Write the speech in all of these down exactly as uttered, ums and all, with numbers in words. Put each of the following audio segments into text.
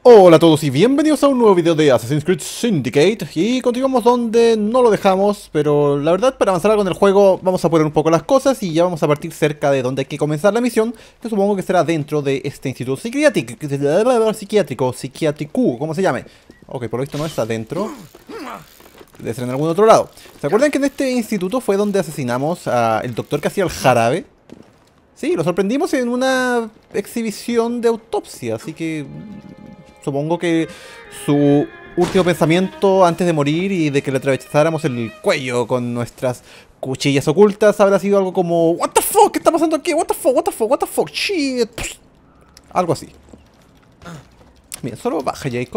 Hola a todos y bienvenidos a un nuevo video de Assassin's Creed Syndicate. Y continuamos donde no lo dejamos, pero la verdad para avanzar algo en el juego vamos a poner un poco las cosas y ya vamos a partir cerca de donde hay que comenzar la misión, que supongo que será dentro de este instituto psiquiátrico, psiquiátrico, psiquiátrico, ¿cómo se llame? Ok, por lo visto no está dentro, debe ser en algún otro lado. ¿Se acuerdan que en este instituto fue donde asesinamos al doctor que hacía el jarabe? Sí, lo sorprendimos en una exhibición de autopsia, así que supongo que su último pensamiento antes de morir y de que le atravesáramos el cuello con nuestras cuchillas ocultas habrá sido algo como "What the fuck, ¿qué está pasando aquí? What the fuck, what the fuck, what the fuck, shit". Algo así. Bien, solo baja, Jacob.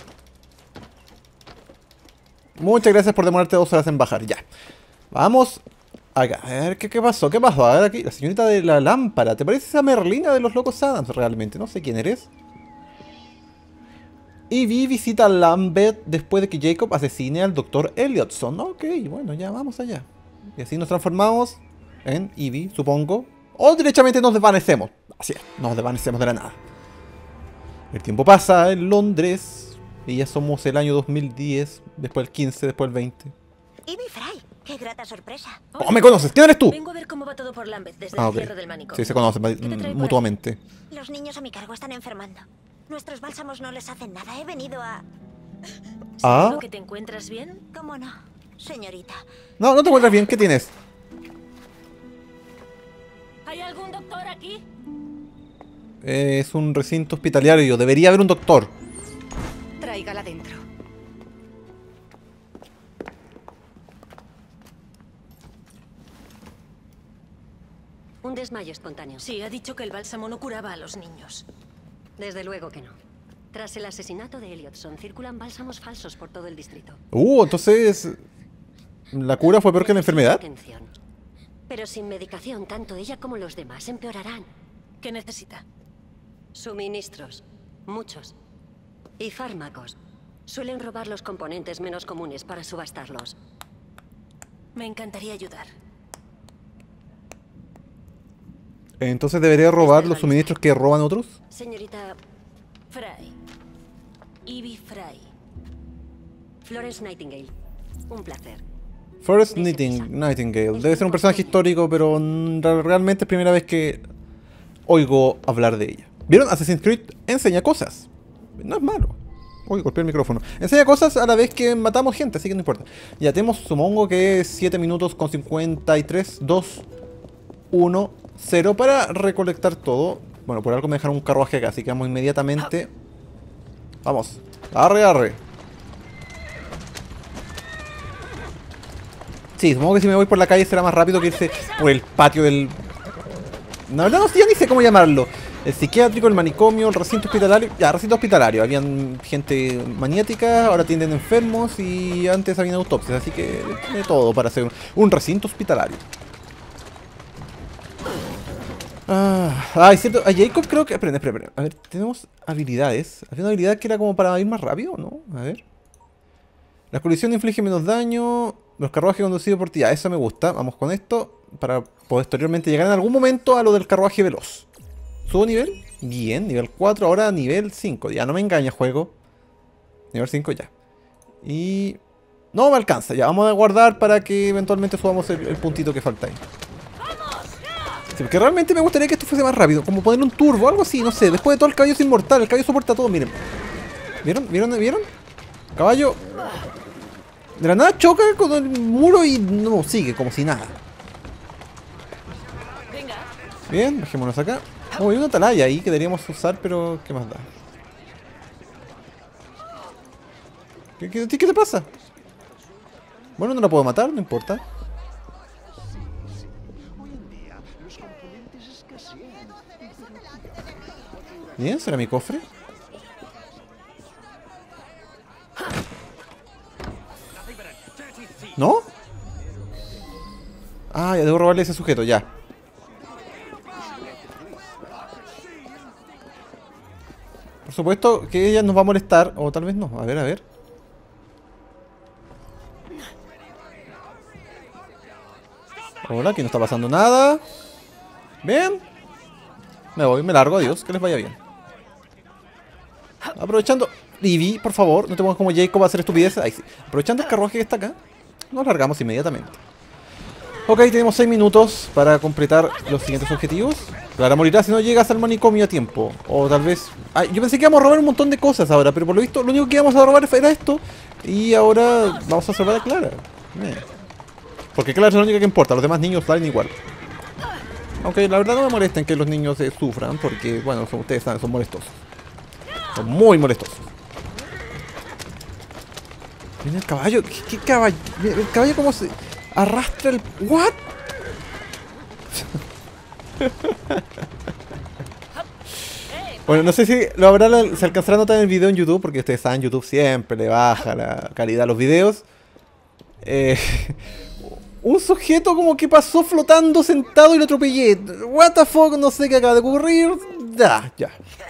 Muchas gracias por demorarte dos horas en bajar, ya. Vamos acá, a ver, ¿qué, qué pasó? ¿Qué pasó? A ver aquí, la señorita de la lámpara. ¿Te parece esa Merlina de los Locos Adams realmente? No sé quién eres. Ivy visita a Lambeth después de que Jacob asesine al doctor Elliotson. Ok, bueno, ya vamos allá. Y así nos transformamos en Ivy, supongo. O derechamente nos desvanecemos. Así es, nos desvanecemos de la nada. El tiempo pasa en Londres. Y ya somos el año dos mil diez, después el quince, después el veinte. Ivy Fry, qué grata sorpresa. ¡Oh, me conoces! ¿Quién eres tú? Vengo a ver cómo va todo por Lambeth desde Ah, el ok. cierre del manicomio. Sí, se conocen ¿Qué te trae por mutuamente. Los niños a mi cargo están enfermando. Nuestros bálsamos no les hacen nada. He venido a... Ah. ¿Seguro que te encuentras bien? ¿Cómo no, señorita? No, no te encuentras bien. ¿Qué tienes? ¿Hay algún doctor aquí? Eh, es un recinto hospitalario. Debería haber un doctor. Tráigala dentro. Un desmayo espontáneo. Sí, ha dicho que el bálsamo no curaba a los niños. Desde luego que no. Tras el asesinato de Elliotson, circulan bálsamos falsos por todo el distrito. Uh, entonces... ¿la cura fue peor que la enfermedad? Atención. Pero sin medicación, tanto ella como los demás empeorarán. ¿Qué necesita? Suministros. Muchos. Y fármacos. Suelen robar los componentes menos comunes para subastarlos. Me encantaría ayudar. Entonces debería robar los suministros que roban otros. Señorita Fry. Ivy Fry. Florence Nightingale. Un placer. Forrest Nighting- Nightingale. Debe ser un personaje histórico, pero mm, realmente es primera vez que oigo hablar de ella. ¿Vieron? Assassin's Creed enseña cosas. No es malo. Uy, golpeé el micrófono. Enseña cosas a la vez que matamos gente, así que no importa. Ya tenemos, supongo que siete minutos con cincuenta y tres, dos, uno, cero para recolectar todo. Bueno, por algo me dejaron un carruaje acá, así que vamos inmediatamente. Vamos. Arre, arre. Sí, supongo que si me voy por la calle será más rápido que irse por el patio del... La verdad no sé, ya ni sé cómo llamarlo. El psiquiátrico, el manicomio, el recinto hospitalario. Ya, recinto hospitalario. Habían gente maniática, ahora tienen enfermos y antes habían autopsias. Así que tiene todo para hacer un, un recinto hospitalario. Ah, ah, es cierto. A Jacob creo que... Esperen, esperen, esperen. A ver, tenemos habilidades. Había una habilidad que era como para ir más rápido, ¿no? A ver. La colisión inflige menos daño. Los carruajes conducidos por ti. Ya, eso me gusta. Vamos con esto. Para posteriormente llegar en algún momento a lo del carruaje veloz. ¿Subo nivel? Bien, nivel cuatro. Ahora nivel cinco. Ya, no me engaña, juego. Nivel cinco ya. Y... no me alcanza. Ya, vamos a guardar para que eventualmente subamos el, el puntito que falta ahí. Sí, porque realmente me gustaría que esto fuese más rápido. Como ponerle un turbo, algo así, no sé. Después de todo el caballo es inmortal. El caballo soporta todo, miren. ¿Vieron? ¿Vieron? ¿Vieron? Caballo... de la nada choca con el muro y no sigue, como si nada. Bien, bajémonos acá. Oh, hay una atalaya ahí que deberíamos usar, pero ¿qué más da? ¿Qué, qué, qué te pasa? Bueno, no la puedo matar, no importa. Bien, ¿será mi cofre? ¿No? Ah, ya debo robarle a ese sujeto, ya. Por supuesto que ella nos va a molestar, o tal vez no. A ver, a ver. Hola, aquí no está pasando nada. Bien. Me voy, me largo, adiós, que les vaya bien. Aprovechando... Ivy, por favor, no te pongas como Jacob a hacer estupideces. Ahí sí. Aprovechando el carruaje que está acá, nos largamos inmediatamente. Ok, tenemos seis minutos para completar los siguientes objetivos. Clara morirá si no llegas al manicomio a tiempo. O tal vez... Ay, yo pensé que íbamos a robar un montón de cosas ahora, pero por lo visto lo único que íbamos a robar era esto. Y ahora vamos a salvar a Clara. Eh. Porque Clara es la única que importa, los demás niños salen igual. Aunque la verdad no me molesta en que los niños eh, sufran, porque, bueno, son, ustedes saben, son molestosos. Son muy molestosos. Mira el caballo, ¿qué, qué caballo? Mira, el caballo como se arrastra el... ¿What? Bueno, no sé si lo habrá, se alcanzará a notar en el video en YouTube, porque ustedes saben, YouTube siempre le baja la calidad a los videos. Eh... Un sujeto como que pasó flotando sentado y lo atropellé. What the fuck, no sé qué acaba de ocurrir. Ya, ya.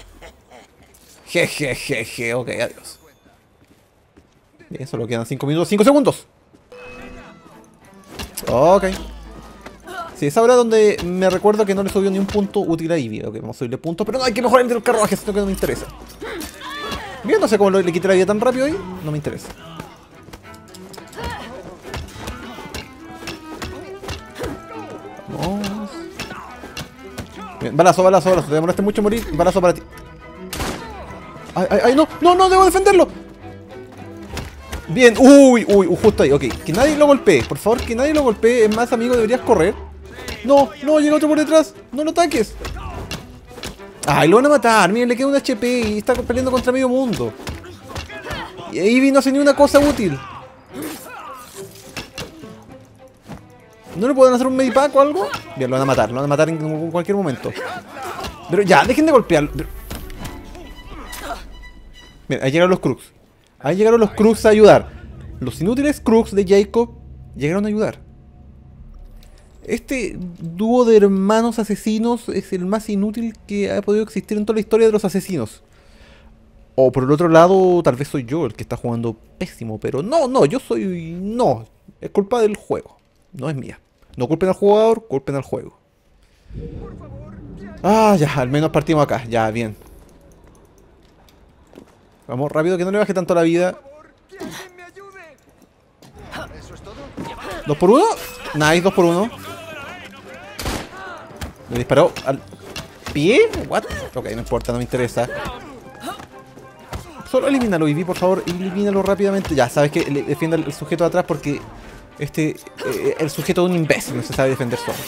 Jejejeje, ok, adiós. Bien, solo quedan cinco minutos, cinco segundos. Ok. Sí, es ahora donde me recuerdo que no le subió ni un punto útil a Ivy. Ok, vamos a subirle puntos, pero no hay que mejorar el carruaje, sino que no me interesa. Bien, no sé cómo le quité la vida tan rápido ahí. No me interesa. Vamos. Bien, balazo, balazo, balazo. Te demoraste mucho en morir. Balazo para ti. Ay, ay, ay, no, no, no, debo defenderlo. Bien, uy, uy, justo ahí, ok. Que nadie lo golpee, por favor, que nadie lo golpee. Es más, amigo, deberías correr. No, no, llega otro por detrás. No lo ataques. Ay, lo van a matar. Miren, le queda un H P y está peleando contra medio mundo. Y Ivy no hace ni una cosa útil. ¿No le pueden hacer un medipack o algo? Bien, lo van a matar, lo van a matar en cualquier momento. Pero ya, dejen de golpearlo. Bien, ahí llegaron los Crux. Ahí llegaron los Crux a ayudar. Los inútiles Crux de Jacob llegaron a ayudar. Este dúo de hermanos asesinos es el más inútil que ha podido existir en toda la historia de los asesinos. O por el otro lado, tal vez soy yo el que está jugando pésimo. Pero no, no, yo soy... No, es culpa del juego. No es mía. No culpen al jugador, culpen al juego. Ah, ya, al menos partimos acá. Ya, bien. Vamos, rápido, que no le baje tanto la vida. ¿Dos por uno? Nice, dos por uno. Le disparó al pie. What? Ok, no importa, no me interesa. Solo elimínalo, Ivy, por favor. Elimínalo rápidamente. Ya, sabes que le defienda el sujeto de atrás porque... Este, eh, el sujeto de un imbécil no se sabe defender solo.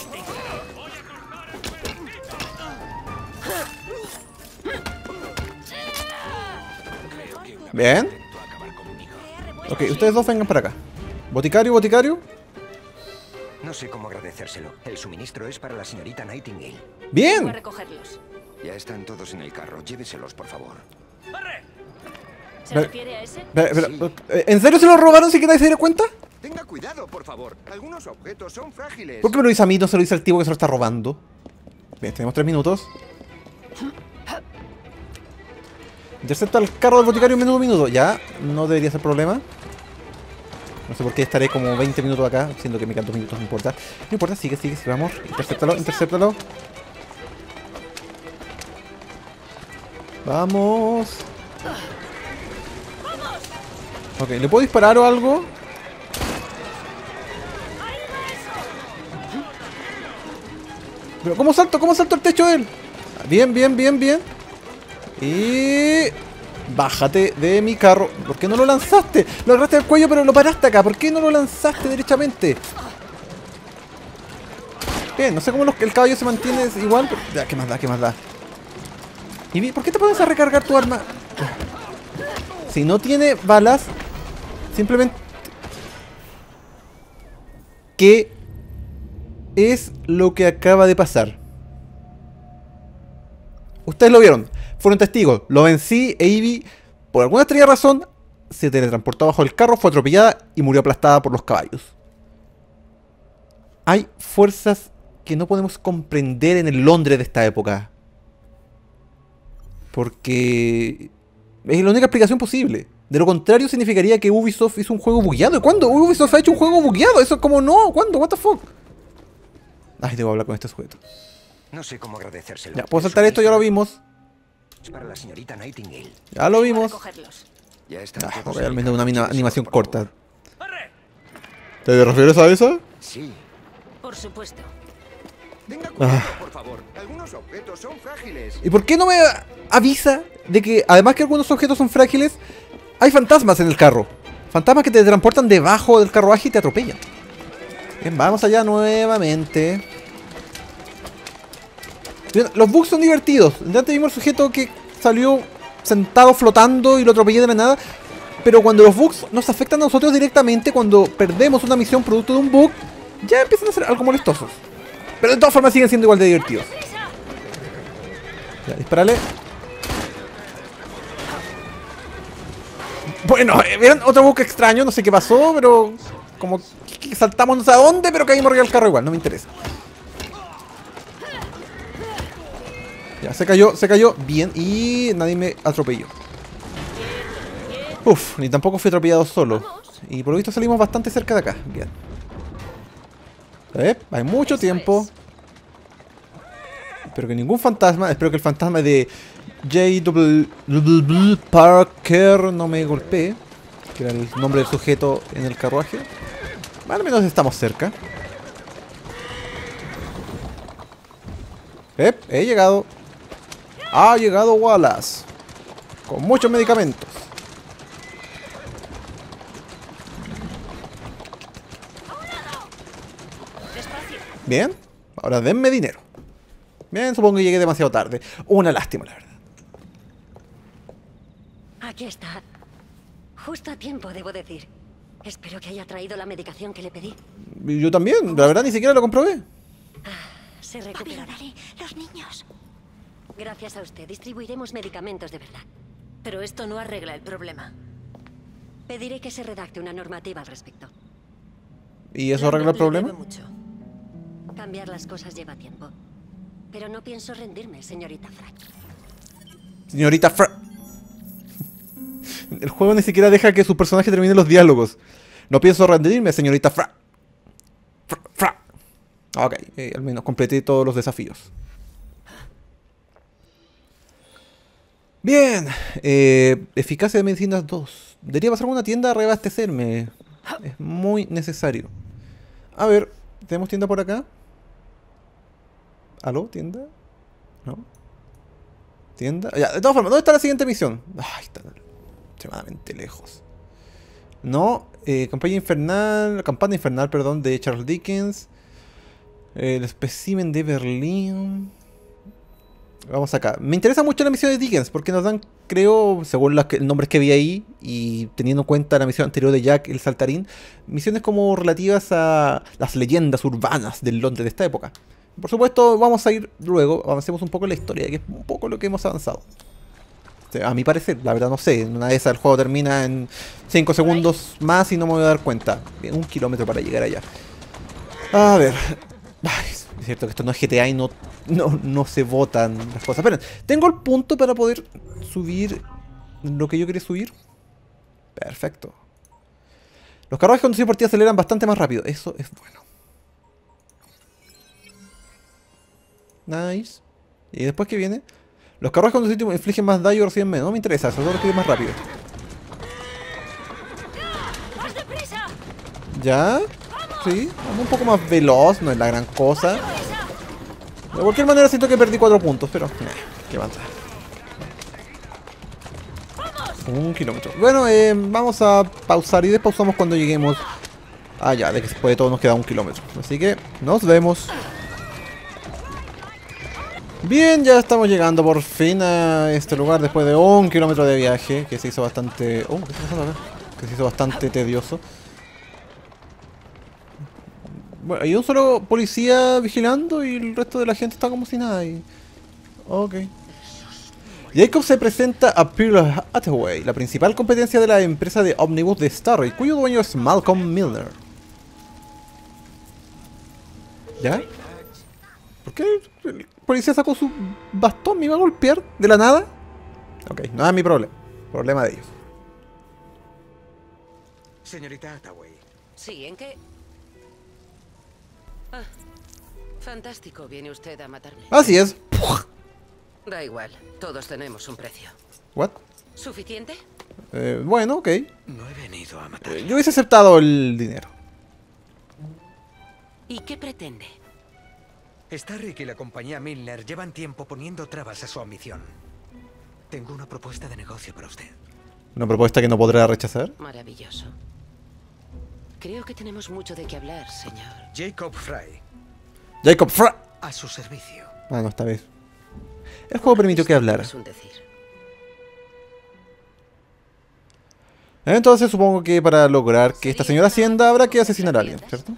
Bien. Ok, ustedes dos vengan para acá. Boticario, boticario. No sé cómo agradecérselo. El suministro es para la señorita Nightingale. Voy a Bien. recogerlos. Ya están todos en el carro. Lléveselos, por favor. ¿Se Ve- refiere a ese? Pero, pero, ¿en serio se lo robaron sin que nadie se diera cuenta? Tenga cuidado, por favor. Algunos objetos son frágiles. ¿Por qué me lo dice a mí? No se lo dice al tipo que se lo está robando. Bien, tenemos tres minutos. Intercepta el carro del boticario en menos de un minuto. Ya, no debería ser problema. No sé por qué estaré como veinte minutos acá, siendo que me quedan dos minutos, no importa. No importa, sigue, sigue, sigue, vamos. Intercéptalo, intercéptalo. Vamos. Ok, ¿le puedo disparar o algo? Pero ¿cómo salto? ¿Cómo salto el techo de él? Bien, bien, bien, bien. Y... Bájate de mi carro. ¿Por qué no lo lanzaste? Lo agarraste al cuello pero lo paraste acá. ¿Por qué no lo lanzaste derechamente? Bien, no sé cómo los, el caballo se mantiene igual. Pero, ya, ¿qué más da? ¿Qué más da? ¿Y por qué te pones a recargar tu arma? Si no tiene balas, simplemente... ¿Qué es lo que acaba de pasar? Ustedes lo vieron, fueron testigos, lo vencí e Ivy, por alguna extraña razón, se teletransportó bajo el carro, fue atropellada y murió aplastada por los caballos. Hay fuerzas que no podemos comprender en el Londres de esta época. Porque es la única explicación posible. De lo contrario significaría que Ubisoft hizo un juego bugueado. ¿Y cuándo? Ubisoft ha hecho un juego bugueado. Eso es como no. ¿Cuándo? What the fuck? Ay, debo hablar con este sujeto. No sé cómo agradecérselo. Ya, puedo saltar esto, ya lo vimos. Es para la señorita Nightingale. Ya lo Voy a vimos. recogerlos. Ya está. Ah, ok, al menos una mina- animación corta. ¡Arre! ¿Te refieres a esa? Sí. Por supuesto. Tenga cuidado, Ah. por favor. Algunos objetos son frágiles. ¿Y por qué no me avisa de que, además que algunos objetos son frágiles, hay fantasmas en el carro? Fantasmas que te transportan debajo del carruaje y te atropellan. Bien, vamos allá nuevamente. Bien, los bugs son divertidos. Antes vimos el sujeto que salió sentado flotando y lo atropellé de la nada. Pero cuando los bugs nos afectan a nosotros directamente, cuando perdemos una misión producto de un bug, ya empiezan a ser algo molestosos. Pero de todas formas siguen siendo igual de divertidos. Ya, disparale. Bueno, eh, vieron otro bug extraño, no sé qué pasó, pero como que saltamos no sé a dónde, pero caímos arriba del carro igual, no me interesa. Ya, se cayó, se cayó bien y nadie me atropelló. Uf, ni tampoco fui atropellado solo. Y por lo visto salimos bastante cerca de acá, bien. Eh, hay mucho tiempo. Espero que ningún fantasma, espero que el fantasma de J W Parker no me golpee, que era el nombre del sujeto en el carruaje. Al menos estamos cerca. Eh, he llegado. Ha llegado Wallace. Con muchos medicamentos. Despacio. Bien, ahora denme dinero. Bien, supongo que llegué demasiado tarde. Una lástima, la verdad. Aquí está. Justo a tiempo, debo decir. Espero que haya traído la medicación que le pedí. Y yo también, la verdad ni siquiera lo comprobé. Se Papi, recuperará. Dali, los niños. Gracias a usted, distribuiremos medicamentos de verdad. Pero esto no arregla el problema. Pediré que se redacte una normativa al respecto. ¿Y eso arregla el Lambert le problema? debe mucho. Cambiar las cosas lleva tiempo. Pero no pienso rendirme, señorita Frack. Señorita Fra... El juego ni siquiera deja que su personaje termine los diálogos. No pienso rendirme, señorita Fra... Fra... Fra... Ok, eh, al menos completé todos los desafíos. Bien, eh, eficacia de medicinas dos. Debería pasar a una tienda a reabastecerme. Es muy necesario. A ver, ¿tenemos tienda por acá? ¿Aló? ¿Tienda? ¿No? ¿Tienda? Ya, de todas formas, ¿dónde está la siguiente misión? Ay, está extremadamente lejos. No, eh, campaña infernal, campana infernal, perdón, de Charles Dickens. El espécimen de Berlín. Vamos acá. Me interesa mucho la misión de Dickens porque nos dan, creo, según los nombres que vi ahí y teniendo en cuenta la misión anterior de Jack el Saltarín, misiones como relativas a las leyendas urbanas del Londres de esta época. Por supuesto, vamos a ir luego, avancemos un poco en la historia, que es un poco lo que hemos avanzado. O sea, a mi parecer, la verdad no sé, en una de esas el juego termina en cinco segundos más y no me voy a dar cuenta. Bien, un kilómetro para llegar allá. A ver. Ay, es cierto que esto no es G T A y no, no, no se botan las cosas. Esperen, tengo el punto para poder subir lo que yo quería subir. Perfecto. Los carruajes cuando se por ti aceleran bastante más rápido. Eso es bueno. Nice. ¿Y después qué viene? Los carruajes cuando se infligen más daño o reciben menos. No me interesa, eso solo quiero más rápido. ¡Más deprisa! ¿Ya? Sí, un poco más veloz, no es la gran cosa. De cualquier manera siento que perdí cuatro puntos, pero... Nah, qué avanza. Un kilómetro. Bueno, eh, vamos a pausar y despausamos cuando lleguemos allá, de que después de todo nos queda un kilómetro. Así que nos vemos. Bien, ya estamos llegando por fin a este lugar después de un kilómetro de viaje, que se hizo bastante... Oh, ¿qué está pasando acá? Que se hizo bastante tedioso. Bueno, hay un solo policía vigilando y el resto de la gente está como si nada. Y... Ok. Jacob se presenta a Pearl Hathaway, la principal competencia de la empresa de ómnibus de Starry, cuyo dueño es Malcolm Milner. ¿Ya? ¿Por qué el policía sacó su bastón? ¿Me iba a golpear de la nada? Ok, no es mi problema. Problema de ellos. Señorita Hathaway. Sí, ¿en qué? Ah, fantástico, viene usted a matarme. Así es. Da igual, todos tenemos un precio. ¿What? ¿Suficiente? Eh, bueno, ok. No he venido a matar. Eh, yo hubiese aceptado el dinero. ¿Y qué pretende? Starrick y la compañía Milner llevan tiempo poniendo trabas a su ambición. Tengo una propuesta de negocio para usted. Una propuesta que no podrá rechazar. Maravilloso. Creo que tenemos mucho de qué hablar, señor. Jacob Frye, Jacob Fra... a su servicio. Ah, no, esta vez. El juego permitió que hablara. Es un decir. Entonces supongo que para lograr que esta señora ascienda habrá que asesinar a alguien, ¿cierto?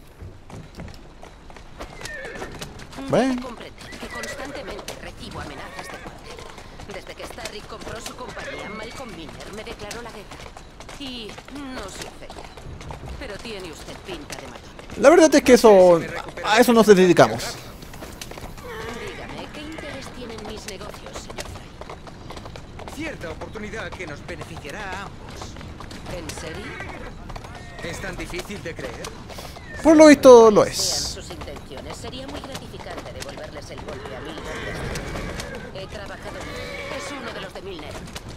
Bueno. Comprende que constantemente recibo amenazas de muerte. Desde que Starrick compró su compañía, Malcolm Milner me declaró la guerra. Y no soy fea. Pero tiene usted pinta de matón. La verdad es que eso... A eso nos dedicamos. Dígame, ¿qué interés tienen mis negocios, señor Frey? Cierta oportunidad que nos beneficiará a ambos. ¿En serio? ¿Es tan difícil de creer? Por lo visto lo Sean es. sus intenciones, sería muy gratificante devolverles el golpe a Milner. He trabajado. Es uno de los de Milner.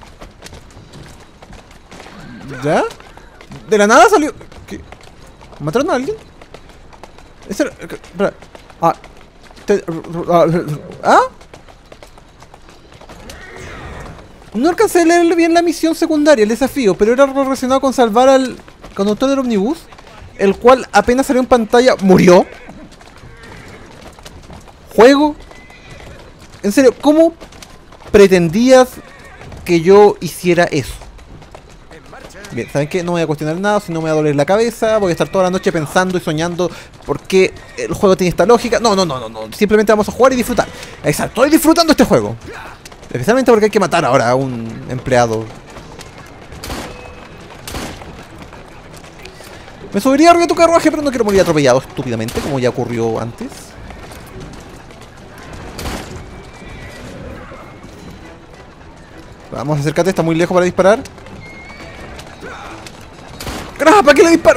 ¿Ya? ¿De la nada salió? ¿Qué? ¿Mataron a alguien? Ese era- espera. Ah. Te- ¿Ah? No alcancé a leer bien la misión secundaria, el desafío, pero era relacionado con salvar al conductor del ómnibus, el cual apenas salió en pantalla, murió. ¿Juego? En serio, ¿cómo pretendías que yo hiciera eso? Bien, ¿saben qué? No voy a cuestionar nada, si no me va a doler la cabeza, voy a estar toda la noche pensando y soñando por qué el juego tiene esta lógica. No, no, no, no, no. Simplemente vamos a jugar y disfrutar. Exacto, estoy disfrutando este juego. Especialmente porque hay que matar ahora a un empleado. Me subiría arriba de tu carruaje, pero no quiero morir atropellado estúpidamente, como ya ocurrió antes. Vamos, acércate, está muy lejos para disparar. ¡Carajo! ¿Para qué le disparó?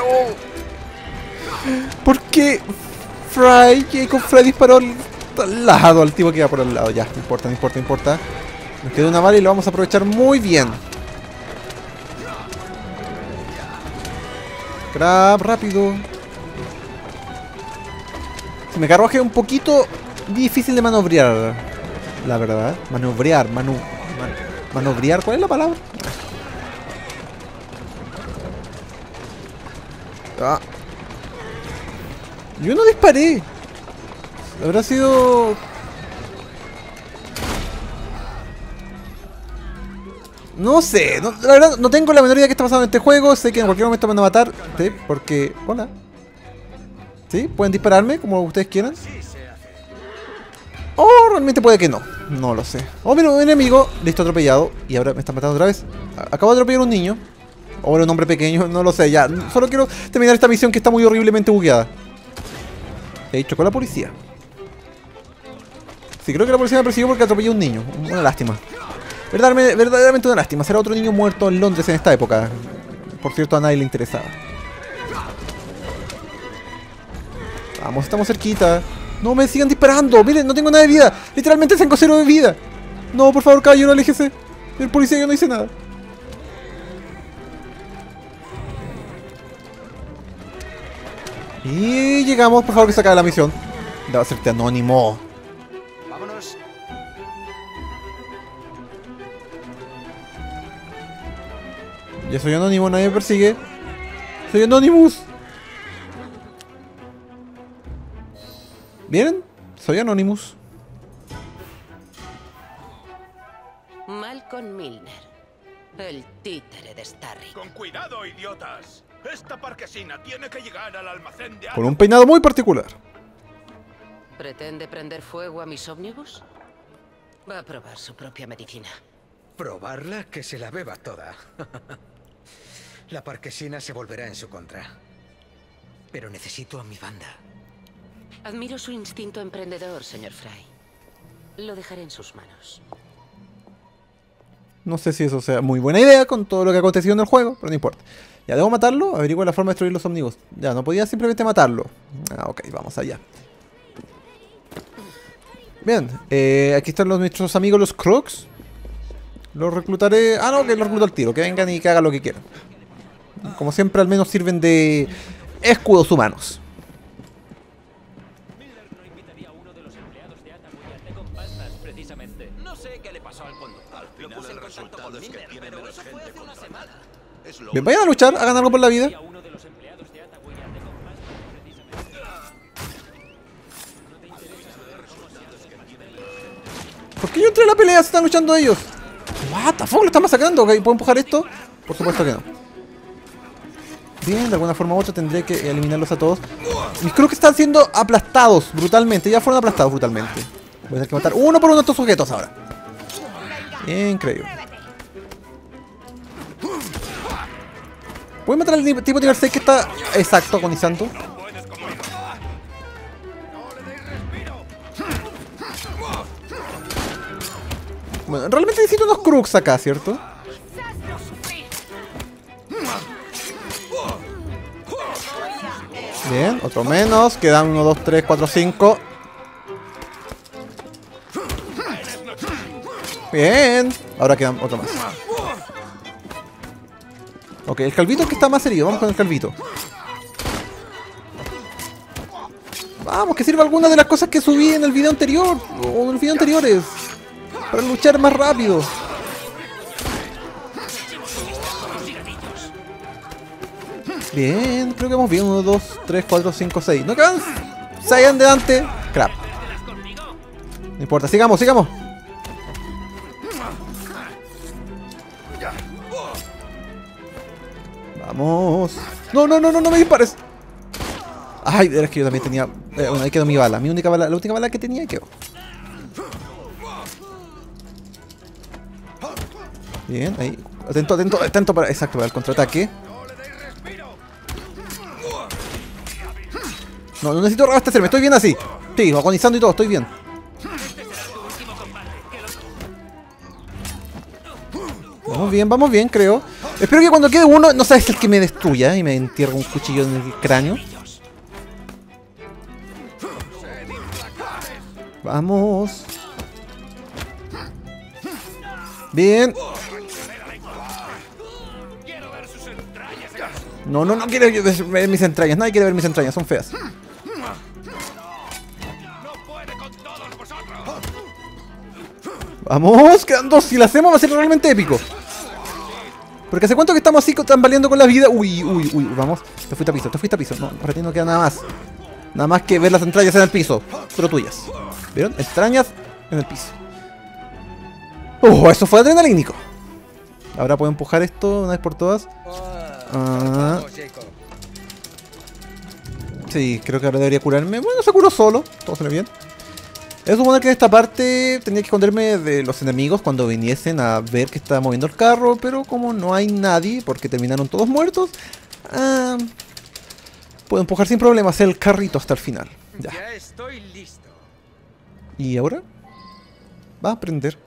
¿Por qué Fry, Jacob Fry disparó al, al lado, al tipo que iba por el lado? Ya, no importa, no importa, no importa. Nos queda una bala y lo vamos a aprovechar muy bien. Crap, rápido. Si me carruaje es un poquito difícil de manobrear, la verdad. Manobrear, manu... Man, manobrear, ¿cuál es la palabra? Ah. Yo no disparé. Habrá sido... No sé, no, la verdad no tengo la menor idea de qué está pasando en este juego. Sé que en cualquier momento me van a matar, ¿sí? Porque... Hola. ¿Sí? ¿Pueden dispararme como ustedes quieran? O realmente puede que no. No lo sé. Oh, mira, un enemigo. Listo, atropellado. Y ahora me están matando otra vez. Acabo de atropellar a un niño. O era un hombre pequeño, no lo sé, ya. Solo quiero terminar esta misión que está muy horriblemente bugueada. He dicho con la policía. Sí, creo que la policía me persiguió porque atropellé a un niño. Una lástima. Verdaderamente, verdaderamente una lástima. Será otro niño muerto en Londres en esta época. Por cierto, a nadie le interesaba. Vamos, estamos cerquita. No me sigan disparando. Miren, no tengo nada de vida. Literalmente tengo cero de vida. No, por favor, caballero, aléjese. El policía, yo no hice nada. Y llegamos, por favor, que se acabe la misión. Debe hacerte anónimo. Vámonos. Yo soy anónimo, nadie me persigue. Soy Anonymous. ¿Vieron? Soy Anonymous. Malcolm Milner. El títere de Starrick. Con cuidado, idiotas. Esta parquesina tiene que llegar al almacén de... Con un peinado muy particular. ¿Pretende prender fuego a mis ómnibus? Va a probar su propia medicina. Probarla, que se la beba toda. La parquesina se volverá en su contra. Pero necesito a mi banda. Admiro su instinto emprendedor, señor Fry. Lo dejaré en sus manos. No sé si eso sea muy buena idea con todo lo que ha acontecido en el juego, pero no importa. Ya, ¿debo matarlo? Averigua la forma de destruir los ómnibus. Ya, no podía simplemente matarlo. Ah, ok, vamos allá. Bien, eh, aquí están los, nuestros amigos los Crocs. Los reclutaré... Ah, no, que los recluto al tiro. Que vengan y que hagan lo que quieran. Como siempre, al menos sirven de escudos humanos. No sé qué le pasó al conductor. Al final el resultado es que tiene menos gente con una semana. Bien, vayan a luchar, hagan algo por la vida. ¿Por qué yo entré en la pelea? Se están luchando ellos. What the fuck, lo están masacrando. ¿Okay? ¿Puedo empujar esto? Por supuesto que no. Bien, de alguna forma u otra tendré que eliminarlos a todos. Mis Crocs están siendo aplastados brutalmente. Ya fueron aplastados brutalmente. Voy a tener que matar uno por uno de estos sujetos ahora. Increíble. ¿Pueden matar al tipo nivel seis que está exacto agonizando? Bueno, realmente necesito unos Crocs acá, ¿cierto? Bien, otro menos. Quedan uno, dos, tres, cuatro, cinco. Bien. Ahora quedan otro más. Ok, el calvito es que está más herido. Vamos con el calvito. Vamos, que sirva alguna de las cosas que subí en el video anterior. O en el video anteriores. Para luchar más rápido. Bien, creo que vamos bien. uno, dos, tres, cuatro, cinco, seis. No quedan seis en delante. Crap. No importa, sigamos, sigamos. Vamos. No, no, no, no, no me dispares. Ay, es que yo también tenía... Eh, bueno, ahí quedó mi bala. Mi única bala, la única bala que tenía y quedó. Bien, ahí. Atento, atento, atento para... Exacto, para el contraataque. No, no necesito reabastecerme, estoy bien así. Sí, agonizando y todo, estoy bien. Vamos bien, vamos bien, creo. Espero que cuando quede uno, no sabes el que me destruya y me entierre un cuchillo en el cráneo. Vamos. Bien. No, no, no quiero ver mis entrañas. Nadie quiere ver mis entrañas, son feas. Vamos, quedan dos. Si la hacemos va a ser realmente épico. Porque hace cuánto que estamos así tambaleando con la vida. Uy, uy, uy, vamos. Te fuiste a piso, te fuiste a piso. No, para ti no queda nada más. Nada más que ver las entrañas en el piso. Pero tuyas. ¿Vieron? Extrañas en el piso. Uh, eso fue adrenalínico. Ahora puedo empujar esto una vez por todas. Ah. Sí, creo que ahora debería curarme. Bueno, se curó solo. Todo sale bien. Es suponer que en esta parte tenía que esconderme de los enemigos cuando viniesen a ver que estaba moviendo el carro. Pero como no hay nadie, porque terminaron todos muertos, ah, puedo empujar sin problemas el carrito hasta el final. Ya. Ya estoy listo. ¿Y ahora? Va a prender.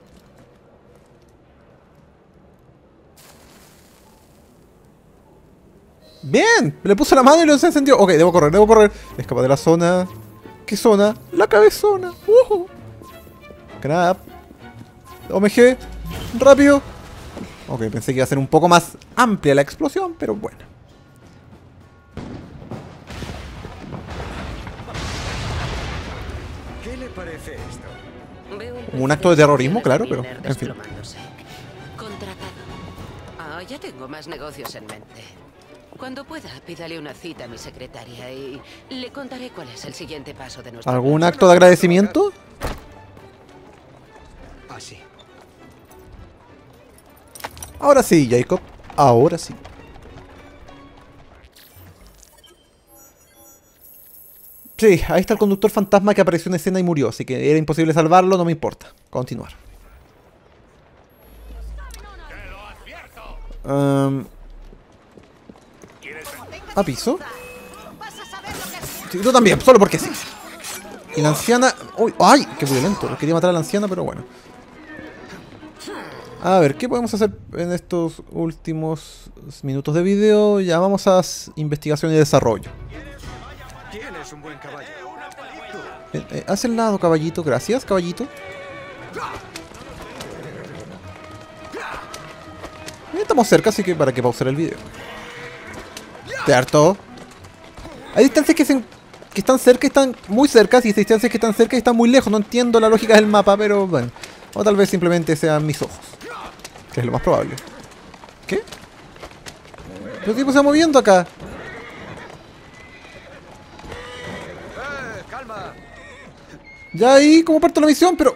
Bien, le puse la mano y lo se encendió. Ok, debo correr, debo correr. Escapa de la zona. ¿Qué zona? La cabezona. Uh-huh. Crap. O M G. Rápido. Ok, pensé que iba a ser un poco más amplia la explosión, pero bueno. ¿Qué le parece esto? Un acto de terrorismo, claro, pero en fin. Contratado. Ah, ya tengo más negocios en mente. Cuando pueda, pídale una cita a mi secretaria y le contaré cuál es el siguiente paso de nuestro ¿Algún plan. acto de agradecimiento? Así. Ahora sí, Jacob. Ahora sí. Sí, ahí está el conductor fantasma que apareció en escena y murió, así que era imposible salvarlo, no me importa. Continuar. Um, ¿A piso? Sí, tú también, solo porque sí. Y la anciana... Uy, ¡ay! ¡Qué violento! Quería matar a la anciana, pero bueno. A ver, ¿qué podemos hacer en estos últimos minutos de video? Ya vamos a investigación y desarrollo. Tienes un buen caballo. Eh, eh, hacia el lado, caballito. Gracias, caballito. Eh, estamos cerca, así que para que pausar el video. ¿Te harto? Hay distancias que, se, que están cerca y están muy cerca. Y hay distancias que están cerca y están muy lejos. No entiendo la lógica del mapa, pero bueno. O tal vez simplemente sean mis ojos. Que es lo más probable. ¿Qué? ¿Pero tipo se va moviendo acá? ¡Eh, calma! Ya ahí, ¿cómo parto la misión? Pero...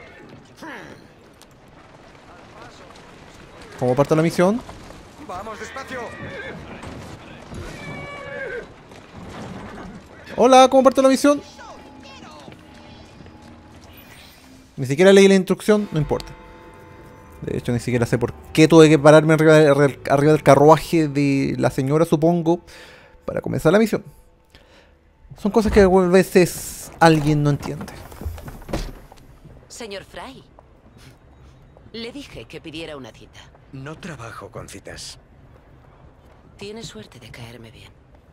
¿Cómo parto la misión? ¡Vamos, despacio! Hola, ¿cómo parto la misión? Ni siquiera leí la instrucción, no importa. De hecho, ni siquiera sé por qué tuve que pararme arriba, de, arriba del carruaje de la señora, supongo, para comenzar la misión. Son cosas que a veces alguien no entiende. Señor Fry, le dije que pidiera una cita. No trabajo con citas. Tiene suerte de caerme bien.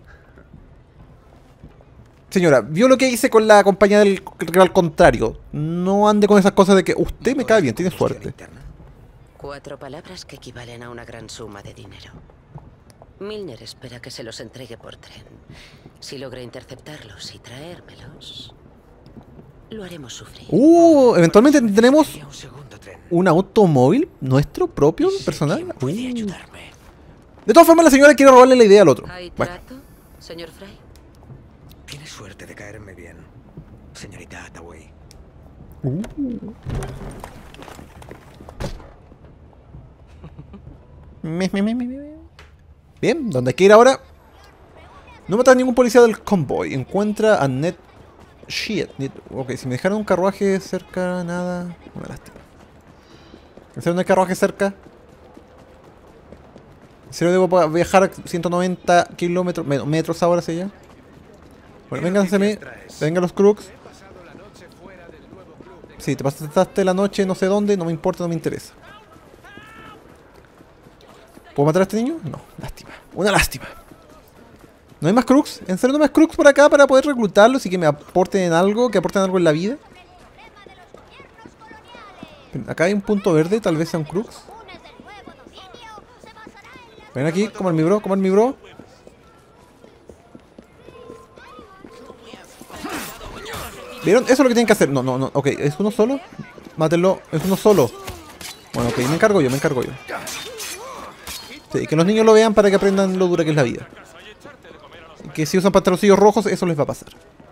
Señora, vio lo que hice con la compañía del rival contrario. No ande con esas cosas de que usted me cae bien, tiene suerte. Cuatro palabras que equivalen a una gran suma de dinero. Milner espera que se los entregue por tren. Si logra interceptarlos y traérmelos, lo haremos sufrir. Uh, eventualmente tenemos Un segundo tren. un automóvil nuestro propio, personal. Puede Uh. ayudarme. De todas formas, la señora quiere robarle la idea al otro. ¿Hay Bueno, trato, señor Fry? Tiene suerte de caerme bien, señorita Hathaway. me, me, me, me, me. Bien, ¿dónde hay que ir ahora? No mata a ningún policía del convoy. Encuentra a Ned Shit. Ok, si me dejaron un carruaje cerca, nada. Una lástima. ¿En serio no hay carruaje cerca? ¿En serio debo viajar a ciento noventa kilómetros, metros ahora hacia allá? Bueno, vengan hacia mí. Vengan los crooks. Sí, te pasaste la noche no sé dónde, no me importa, no me interesa. ¿Puedo matar a este niño? No, lástima. Una lástima. ¿No hay más crooks? ¿En serio no hay más crooks por acá para poder reclutarlos y que me aporten algo? ¿Que aporten algo en la vida? Acá hay un punto verde, tal vez sean crooks. Ven aquí, coman mi bro, coman mi bro. ¿Vieron? Eso es lo que tienen que hacer. No, no, no. Ok, ¿es uno solo? Mátenlo. Es uno solo. Bueno, ok, me encargo yo, me encargo yo. Sí, que los niños lo vean para que aprendan lo dura que es la vida. Y que si usan pantaloncillos rojos, eso les va a pasar.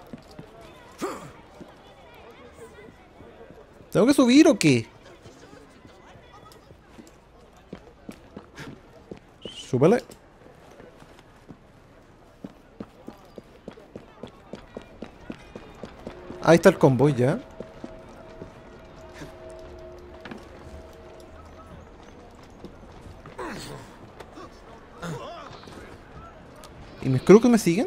¿Tengo que subir o qué? Súbele. Ahí está el convoy ya. ¿Y mis crooks me siguen?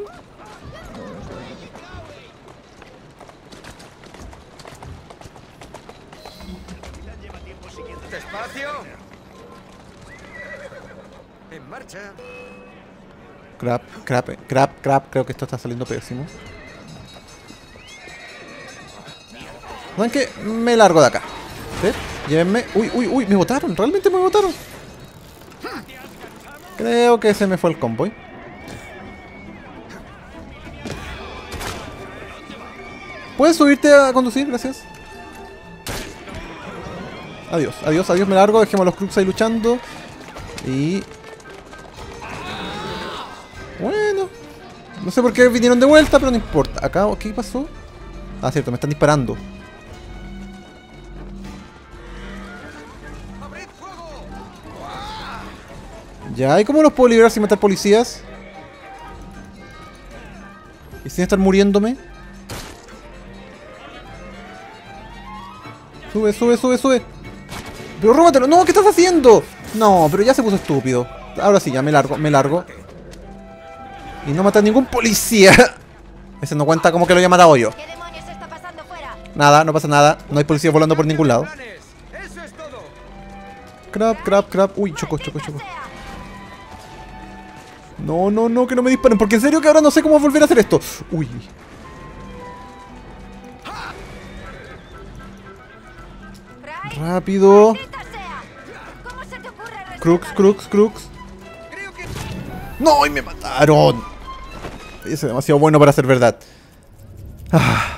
¡Despacio! ¡En marcha! Crap, crap, crap, crap. Creo que esto está saliendo pésimo. ¿Saben qué? Me largo de acá. ¿Sí? Llévenme. Uy, uy, uy, me botaron. Realmente me botaron. Creo que se me fue el convoy. ¿Puedes subirte a conducir? Gracias. Adiós, adiós, adiós, me largo. Dejemos a los crooks ahí luchando. Y... bueno. No sé por qué vinieron de vuelta, pero no importa. Acá, ¿qué pasó? Ah, cierto, me están disparando. Ya, ¿y cómo los puedo liberar sin matar policías? Y sin estar muriéndome. Sube, sube, sube, sube. Pero róbatelo. No, ¿qué estás haciendo? No, pero ya se puso estúpido. Ahora sí, ya me largo, me largo. Y no mata a ningún policía. Ese no cuenta como que lo haya matado yo. ¿Qué demonios está pasando fuera? Nada, no pasa nada. No hay policías volando por ningún lado. ¡Eso es todo! Crap, crap, crap. Uy, choco, choco, choco. No, no, no, que no me disparen. Porque en serio que ahora no sé cómo volver a hacer esto. Uy. Rápido. ¿Cómo se te ocurre respetar? Crux, crux, crux. ¡No! ¡Y me mataron! Es demasiado bueno para ser verdad. Ah.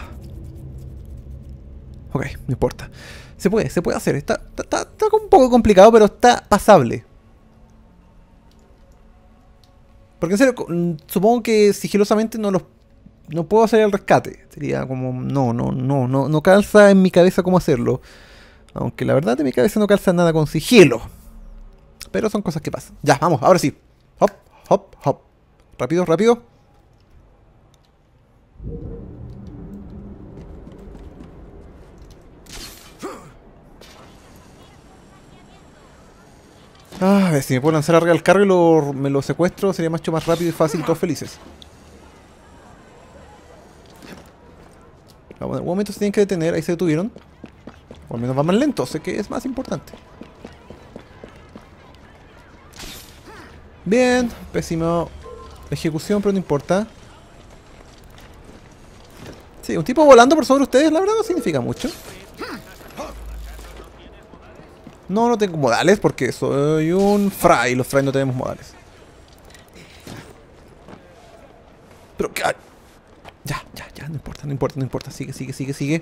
Ok, no importa. Se puede, se puede hacer. Está, está, está, está un poco complicado, pero está pasable. Porque en serio, supongo que sigilosamente no los no puedo hacer el rescate. Sería como, no, no, no, no, no calza en mi cabeza cómo hacerlo. Aunque la verdad en mi cabeza no calza nada con sigilo. Pero son cosas que pasan. Ya, vamos, ahora sí. Hop, hop, hop. Rápido, rápido. Ah, a ver, si me puedo lanzar arriba del carro y lo, me lo secuestro, sería mucho más rápido y fácil y todos felices. Vamos, en algún momento se tienen que detener, ahí se detuvieron. O al menos va más lento, sé que es más importante. Bien, pésima ejecución, pero no importa. Sí, un tipo volando por sobre ustedes, la verdad no significa mucho. No, no tengo modales porque soy un fry. Los fry no tenemos modales. Pero que... Ya, ya, ya, no importa, no importa, no importa. Sigue, sigue, sigue, sigue.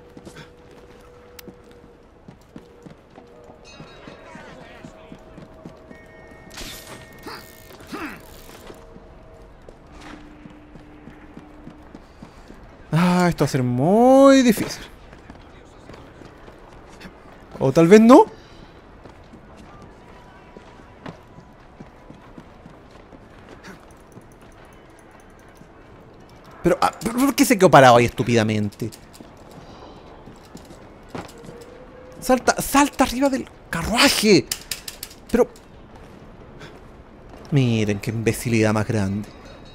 Ah, esto va a ser muy difícil. O tal vez no. Pero, ah, ¿por qué se quedó parado ahí estúpidamente? Salta, salta arriba del carruaje. Pero... Miren qué imbecilidad más grande.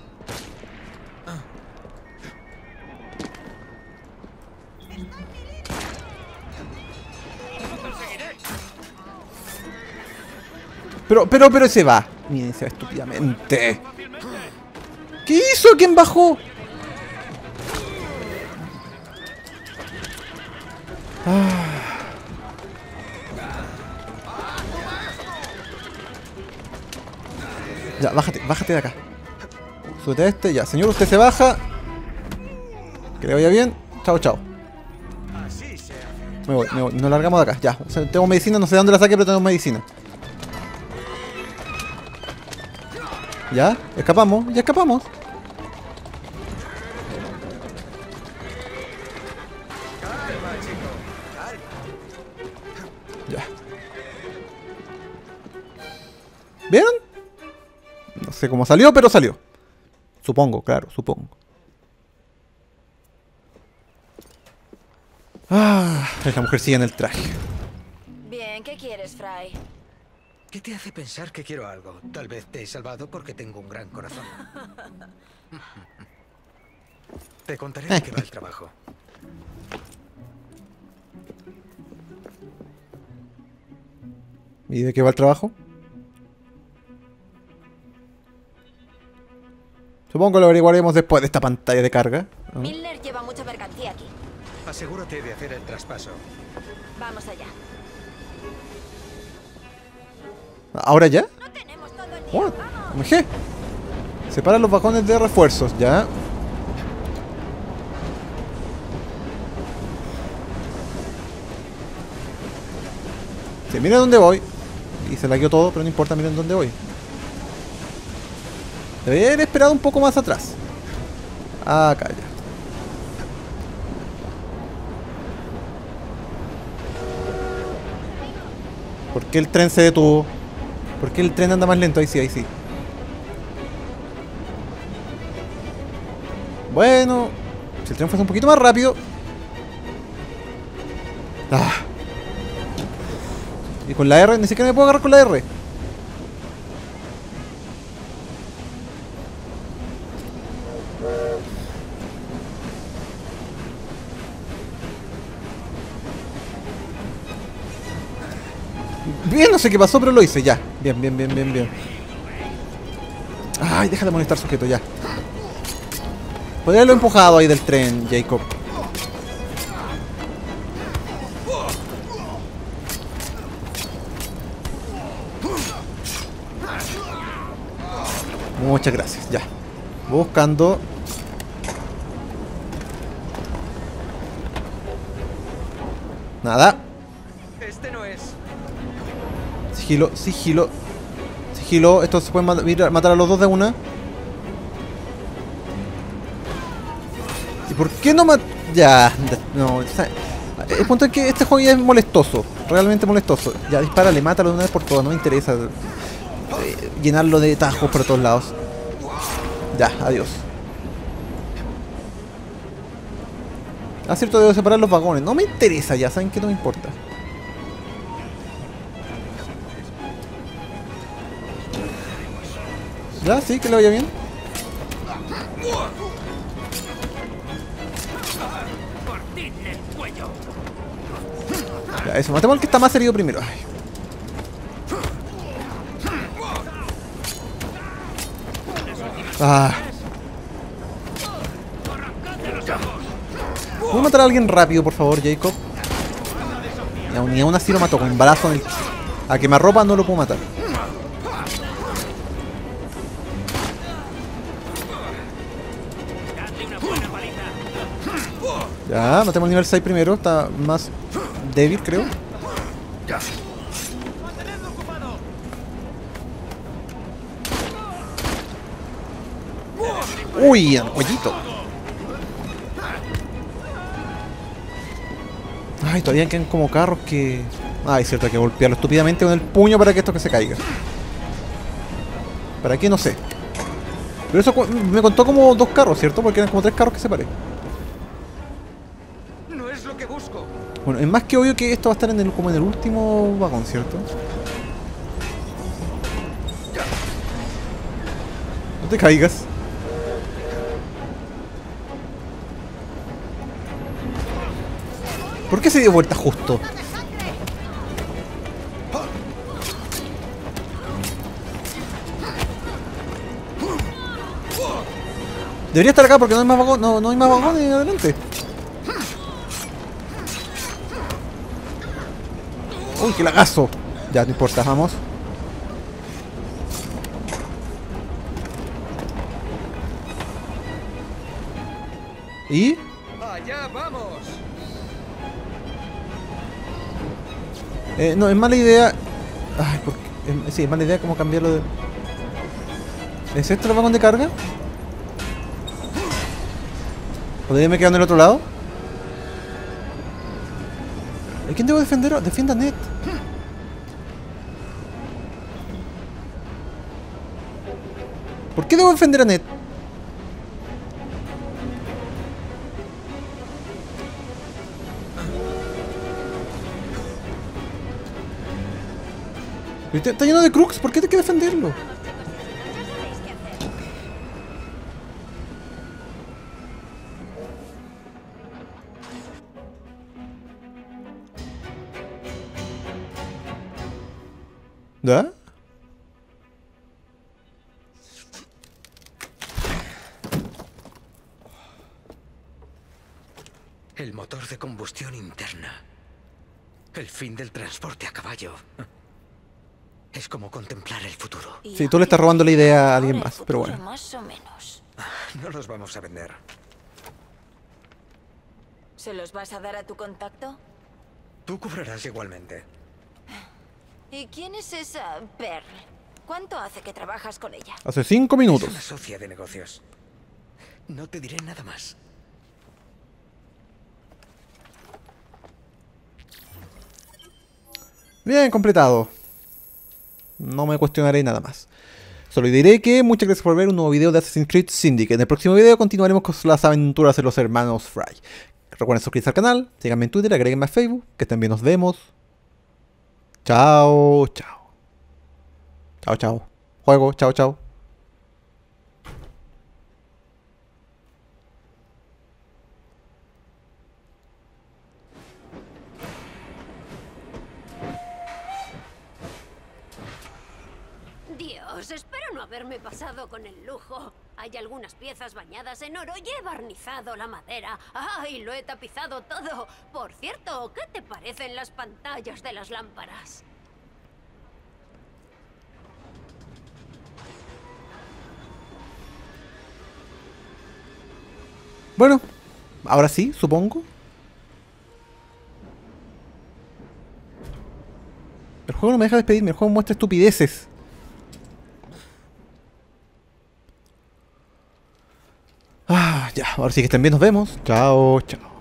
Pero, pero, pero se va. Miren, se va estúpidamente. ¿Qué hizo? ¿Quién bajó? Ah. Ya, bájate, bájate de acá. Súbete a este, ya. Señor, usted se baja. Que le vaya bien. Chao, chao. Me voy, me voy. Nos largamos de acá, ya. O sea, tengo medicina, no sé de dónde la saqué, pero tengo medicina. Ya, escapamos, ya escapamos. Ya. ¿Vieron? No sé cómo salió, pero salió. Supongo, claro, supongo. Ah, es la mujercilla en el traje. Bien, ¿qué quieres, Fry? ¿Qué te hace pensar que quiero algo? Tal vez te he salvado porque tengo un gran corazón. Te contaré de qué va el trabajo. ¿Y de qué va el trabajo? Supongo que lo averiguaremos después de esta pantalla de carga. ¿No? Milner lleva mucha mercancía aquí. Asegúrate de hacer el traspaso. Vamos allá. ¿Ahora ya? No tenemos todo el día. What? ¡Vamos! O M G. Separa los vagones de refuerzos, ya. Sí, miren dónde voy. Y se lagueó todo, pero no importa, miren dónde voy. Debería haber esperado un poco más atrás. Acá ya. ¿Por qué el tren se detuvo? ¿Por qué el tren anda más lento? Ahí sí, ahí sí. Bueno, si el tren fuese un poquito más rápido. Ah. Y con la R, ni siquiera me puedo agarrar con la R. Bien, no sé qué pasó, pero lo hice, ya. Bien, bien, bien, bien, bien. Ay, deja de molestar, sujeto, ya. Podría haberlo empujado ahí del tren, Jacob. Muchas gracias, ya. Buscando. Nada. Este no es. Sigilo, sigilo. Sigilo. Esto se puede mat matar a los dos de una. ¿Y por qué no mat... Ya. No. O sea, el punto es que este juego ya es molestoso. Realmente molestoso. Ya, dispárale, mátalo de una vez por todas. No me interesa eh, llenarlo de tajos por todos lados. Ya, adiós. Ah, cierto, debo separar los vagones. No me interesa ya, saben que no me importa. Ya, sí, que le vaya bien. Ya, eso, matemos al que está más herido primero. Ay. Ah. ¿Puedo matar a alguien rápido, por favor, Jacob? Y aún, y aún así lo mató con un balazo en el... A quemarropa no lo puedo matar. Ya, matemos el nivel seis primero. Está más débil, creo. Uy, el cuellito. Ay, todavía quedan como carros que... Ay, es cierto, hay que golpearlo estúpidamente con el puño para que esto que se caiga. ¿Para qué? No sé. Pero eso me contó como dos carros, ¿cierto? Porque eran como tres carros que separé. No es lo que busco. Bueno, es más que obvio que esto va a estar en el, como en el último vagón, ¿cierto? No te caigas. ¿Por qué se dio vuelta justo? Debería estar acá porque no hay más vagones, no, no hay más vagones en adelante. Uy, qué lagazo. Ya, no importa, vamos. ¿Y? ¡Allá vamos! Eh, no, es mala idea. Ay, porque. Es, sí, es mala idea como cambiarlo de. ¿Es esto el vagón de carga? ¿Podría me quedar en el otro lado? ¿A quién debo defender? Defienda a Ned. ¿Por qué debo defender a Ned? Está, está lleno de crooks, ¿por qué hay que defenderlo? ¿Da? El motor de combustión interna. El fin del transporte a caballo. Es como contemplar el futuro. Sí, tú le estás robando la idea a alguien más, pero bueno. Más o menos. No los vamos a vender. ¿Se los vas a dar a tu contacto? Tú cobrarás igualmente. ¿Y quién es esa Pearl? ¿Cuánto hace que trabajas con ella? Hace cinco Es minutos. una socia de negocios. No te diré nada más. Bien, completado. No me cuestionaré nada más. Solo diré que muchas gracias por ver un nuevo video de Assassin's Creed Syndicate. En el próximo video continuaremos con las aventuras de los hermanos Frye. Recuerden suscribirse al canal, síganme en Twitter, agréguenme a Facebook, que también nos vemos. Chao, chao. Chao, chao. Juego, chao, chao. Dios, espero no haberme pasado con el lujo. Hay algunas piezas bañadas en oro y he barnizado la madera. ¡Ay, lo he tapizado todo! Por cierto, ¿qué te parecen las pantallas de las lámparas? Bueno, ahora sí, supongo. El juego no me deja despedirme, el juego muestra estupideces. Ah, ya, ahora sí que estén bien, nos vemos. Chao, chao.